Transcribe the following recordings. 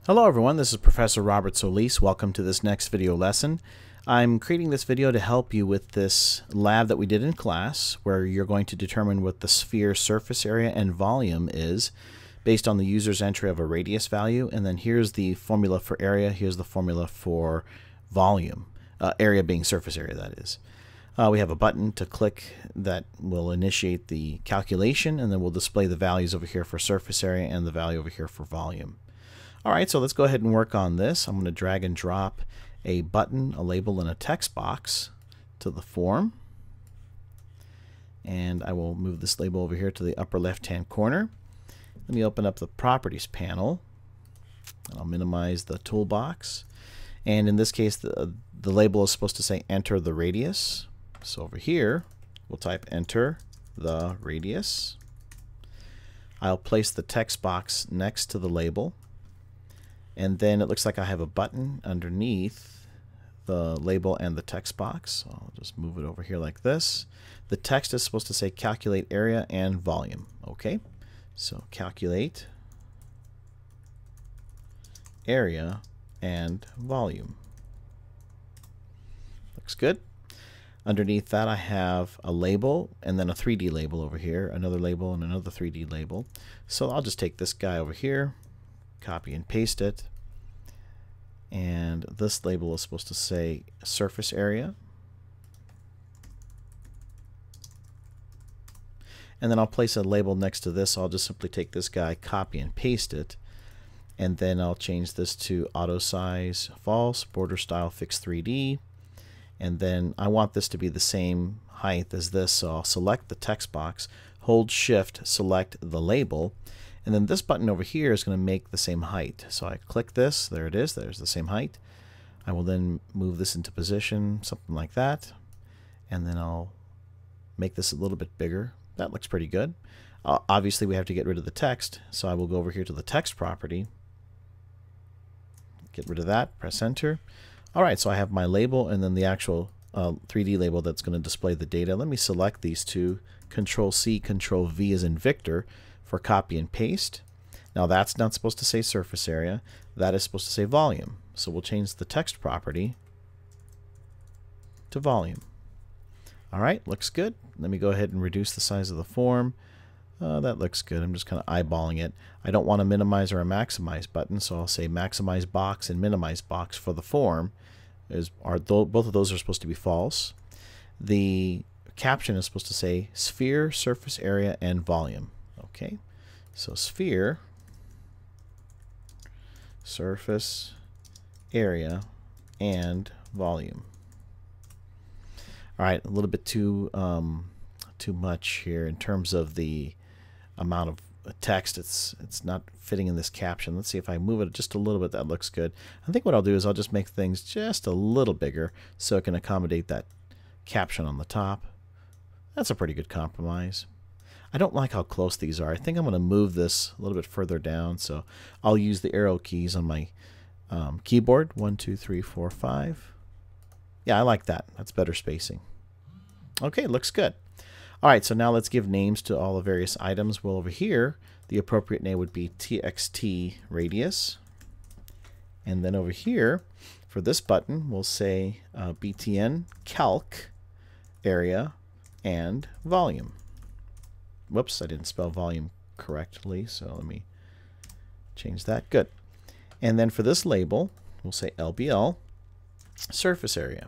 Hello everyone, this is Professor Robert Solis. Welcome to this next video lesson. I'm creating this video to help you with this lab that we did in class where you're going to determine what the sphere surface area and volume is based on the user's entry of a radius value, and then here's the formula for area, here's the formula for volume, area being surface area, that is. We have a button to click that will initiate the calculation, and then we'll display the values over here for surface area and the value over here for volume. Alright, so let's go ahead and work on this. I'm going to drag and drop a button, a label, and a text box to the form. And I will move this label over here to the upper left-hand corner. Let me open up the Properties panel. I'll minimize the toolbox. And in this case, the label is supposed to say enter the radius. So over here, we'll type enter the radius. I'll place the text box next to the label. And then it looks like I have a button underneath the label and the text box. So I'll just move it over here like this. The text is supposed to say calculate area and volume. Okay, so calculate area and volume. Looks good. Underneath that I have a label and then a 3D label over here, another label and another 3D label. So I'll just take this guy over here, copy and paste it, and this label is supposed to say surface area, and then I'll place a label next to this. I'll just simply take this guy, copy and paste it, and then I'll change this to auto size false, border style fixed 3D, and then I want this to be the same height as this, so I'll select the text box, hold shift, select the label, and then this button over here is going to make the same height. So I click this, there it is, there's the same height. I will then move this into position, something like that, and then I'll make this a little bit bigger. That looks pretty good. Obviously we have to get rid of the text, so I will go over here to the text property, get rid of that, press enter. Alright, so I have my label and then the actual 3D label that's going to display the data. Let me select these two, Control C, Control V as in Victor, for copy and paste. Now that's not supposed to say surface area, that is supposed to say volume. So we'll change the text property to volume. Alright, looks good. Let me go ahead and reduce the size of the form. That looks good. I'm just kind of eyeballing it. I don't want a minimize or a maximize button, so I'll say maximize box and minimize box for the form. Both of those are supposed to be false. The caption is supposed to say sphere, surface area, and volume. Okay, so sphere, surface area, and volume. All right, a little bit too much here in terms of the amount of text. It's not fitting in this caption. Let's see if I move it just a little bit. That looks good. I think what I'll do is I'll just make things just a little bigger so it can accommodate that caption on the top. That's a pretty good compromise. I don't like how close these are. I think I'm going to move this a little bit further down, so I'll use the arrow keys on my keyboard. 1, 2, 3, 4, 5. Yeah, I like that. That's better spacing. Okay, looks good. Alright, so now let's give names to all the various items. Well, over here, the appropriate name would be TXT radius. And then over here, for this button, we'll say BTN calc area and volume. Whoops, I didn't spell volume correctly, so let me change that. Good. And then for this label, we'll say LBL, surface area.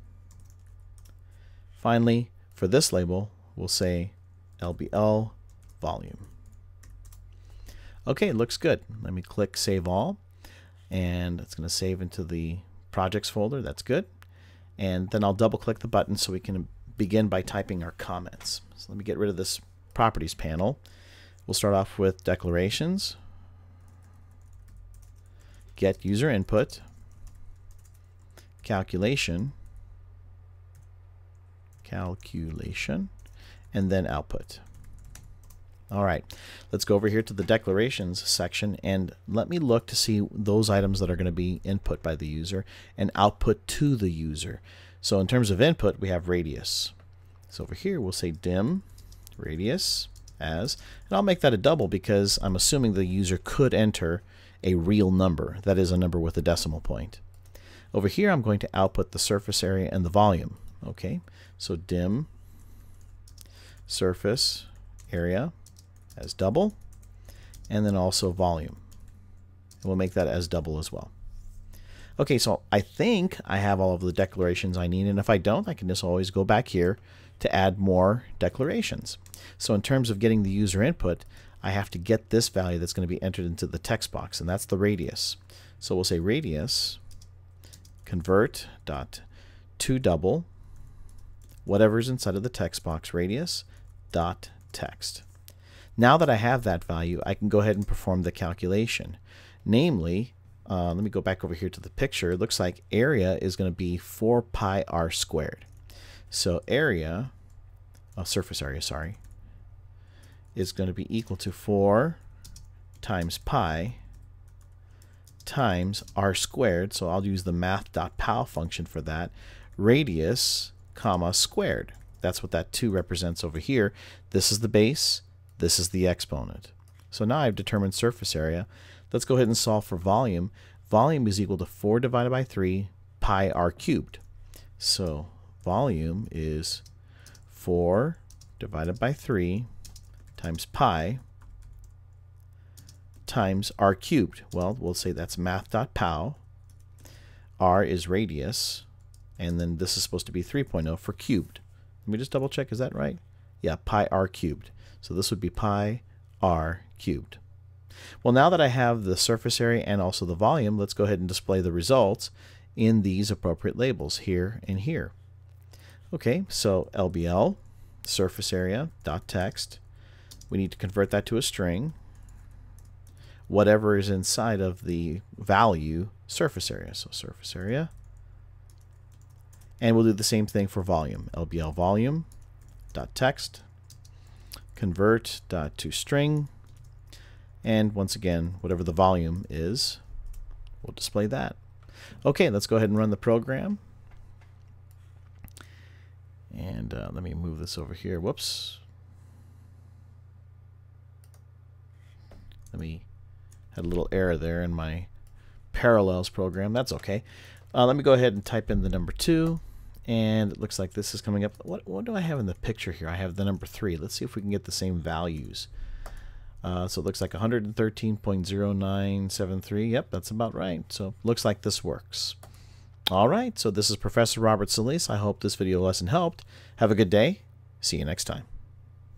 Finally, for this label, we'll say LBL, volume. Okay, looks good. Let me click Save All, and it's going to save into the Projects folder. That's good. And then I'll double-click the button so we can begin by typing our comments. So let me get rid of this Properties panel. We'll start off with declarations, get user input, calculation, and then output. Alright, let's go over here to the declarations section and let me look to see those items that are going to be input by the user and output to the user. So in terms of input, we have radius. So over here we'll say dim radius as, and I'll make that a double because I'm assuming the user could enter a real number. That is a number with a decimal point. Over here, I'm going to output the surface area and the volume. Okay, so dim surface area as double, and then also volume. And we'll make that as double as well. Okay, so I think I have all of the declarations I need, and if I don't, I can just always go back here to add more declarations. So in terms of getting the user input, I have to get this value that's going to be entered into the text box, and that's the radius. So we'll say radius convert dot to double whatever's inside of the text box, radius dot text. Now that I have that value, I can go ahead and perform the calculation. Namely, let me go back over here to the picture. It looks like area is going to be 4 pi r squared. So area, surface area, sorry, is going to be equal to 4 times pi times r squared. So I'll use the math.pow function for that. Radius, comma, squared. That's what that 2 represents over here. This is the base. This is the exponent. So now I've determined surface area. Let's go ahead and solve for volume. Volume is equal to 4 divided by 3 pi r cubed. So volume is 4 divided by 3 times pi times r cubed. Well, we'll say that's math.pow. R is radius, and then this is supposed to be 3.0 for cubed. Let me just double check, is that right? Yeah, pi r cubed. So this would be pi r cubed. Well, now that I have the surface area and also the volume, let's go ahead and display the results in these appropriate labels here and here. Okay, so LBL, surface area, dot text. We need to convert that to a string. Whatever is inside of the value surface area. So surface area. And we'll do the same thing for volume. LBL volume, dot text, convert dot to string. And once again, whatever the volume is, we'll display that. Okay, let's go ahead and run the program. And let me move this over here. Whoops. Had a little error there in my parallels program. That's okay. Let me go ahead and type in the number 2. And it looks like this is coming up. What do I have in the picture here? I have the number 3. Let's see if we can get the same values. So it looks like 113.0973. Yep, that's about right. So looks like this works. All right, so this is Professor Robert Solis. I hope this video lesson helped. Have a good day. See you next time.